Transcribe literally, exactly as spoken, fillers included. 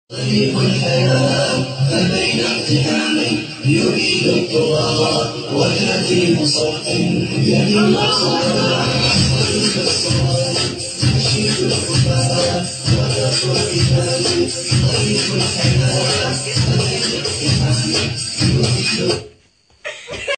طريق الحياة فبين اقتحام يريد الطغاة وجهة صوت يهدم الصلاة طريق الصواب نشيد الكفاة ونصر الكتاب طريق الحياة فبين اقتحام يريد